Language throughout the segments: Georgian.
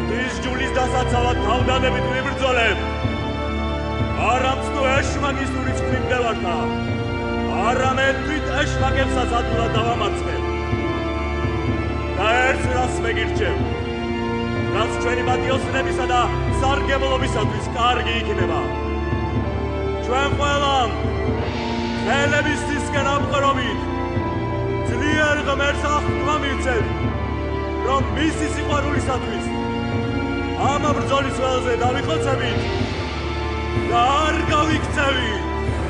ის ჯულის დასაცავად თავდადებით ვიბრძოლებ. არამცნო ეშმაკისური წვრიმდევართა, არამედ თვით ეშმაკებსაც ადვილად დავამარცხებ. და ერთს რას მეგირჩევ, რაც ჩვენი პატიოსნებისა და სარგებლობისათვის კარგი იქნება. ჩვენ ყველამ ხელების თისკენ ამყრობით ძლიერ ღმერთს აღთქმა მივცევთ, რომ მისი სიყვარულისათვის ამ ბრძოლის ველზე დავიხოცებით და არ გავიქცევით.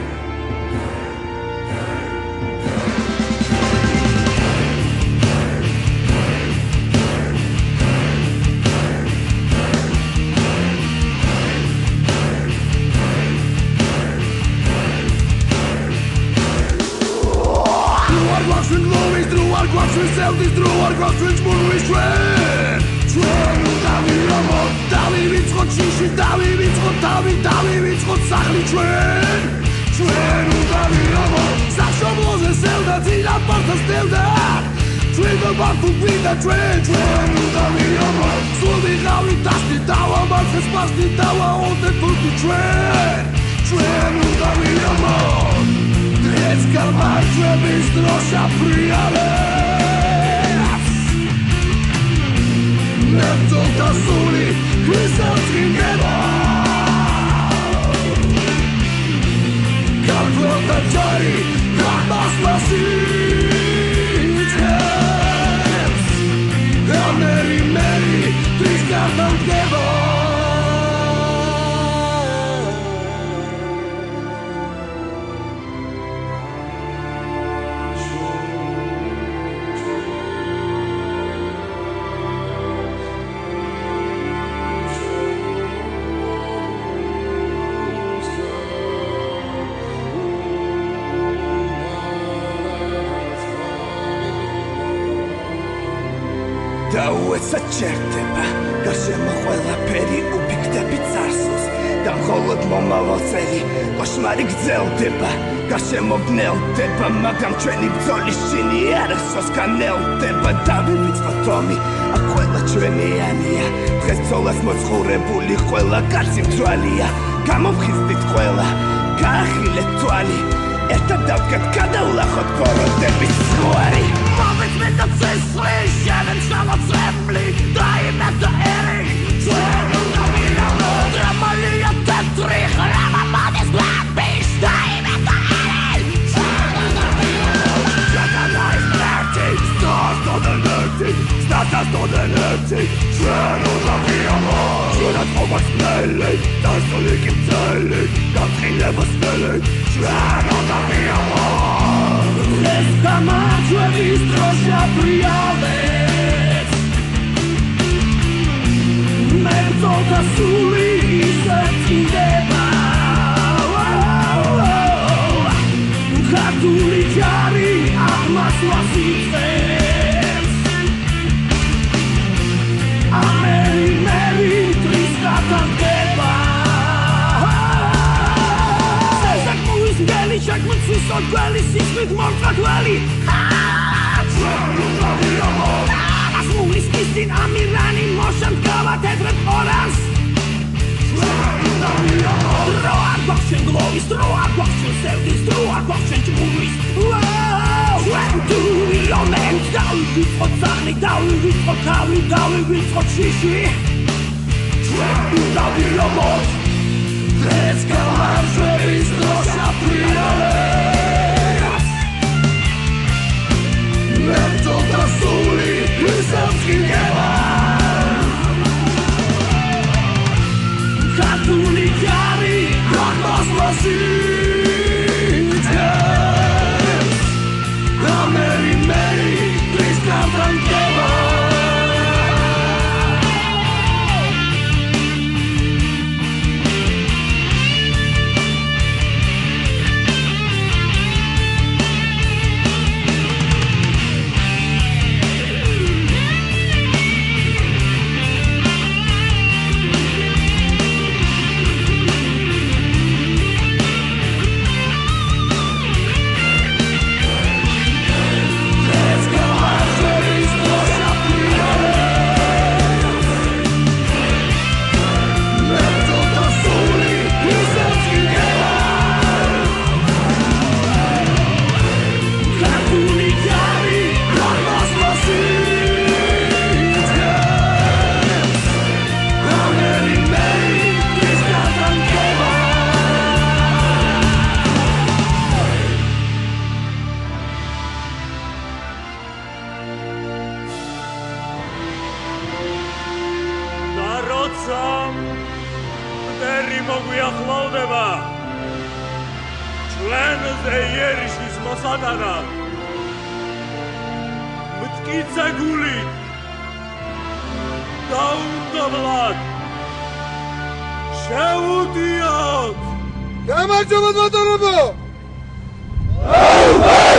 Selfies through our crossroads, moonways train. Train უნდა ვიამბობ, დავივიწყოთ შიში, დავივიწყოთ თავი, დავივიწყოთ სახლი train. Train უნდა ვიამბობ, სამშობლოზე სევდა, ძილად პარტას დევდა. Train ბარფუ გვიდა train. Train უნდა ვიამბობ, სულ ვიყავი დასტი, დავამარხეს პასტი, დავაოდეთ ფუტი train. Train უნდა ვიამბობ, დღეს გამარჯვების დროშა ფრიალებს. Nebzolta szúli, hiszen tringeba. Kapcsolta csari, kapmasz masszítesz. A meri, triszkáltan keba. საჭერდება გარშემო ყველაფერი უფიქდებით წარსულს და მხოლოდ მომავალწელი კოშმარი გრძელდება გარშემო ვნელდება მაგრამ ჩვენი ბრძოლის შინი არასდროს განელდება დავივიწყოთ ომი აქ ყველა ჩვენიანია დღეს ბრძოლას მოწყურებული ყველა კაცი მძვალია გამოვხიზდით ყველა გაახილეთ თვალი ერთად დავდგეთ გადავლახოთ ბოროტების ზღვარი Met dat zesvlees, jij bent snel wat zwemmeling, draai je met de ering. Zwem naar binnen, dramalie je tent terug, laat maar man is blaadbeest, draai je met de ering. Zwem naar binnen, Jacana is nertig, start tot de nertig, staat tot de nertig. Zwem naar binnen, zodat op het snelheid, daar zal ik in tijlig, dat geen leven snelheid. Zwem naar binnen. Esta macho distrosia priaves Mezota suli se tindeba Hatuli jari armas wasifes Meri triska tanteba Sezak muis geli, jak mut susot gweli, sismit mortra gweli As mulis kistin amiranin mosham kava tetret oras Roar gwachshen glovis, roar gwachshen sevdis, roar gwachshen chmulis Du element, dauwit wat zagnik, dauwit wat kawi, dauwit wat shishi Du element Let's go out, Travis, drosha priales Nebzolta suli, hiszen tringeba Hatuli jari, kapmasz masszítesz A meri, triszkáltan keba როცა მტერი მოგვიახლოვდება ჩვენზე იერიშის მოსატანად მტკიცე გულით დაუნდობლად შევუდიოთ! გამარჯობა ბატონებო!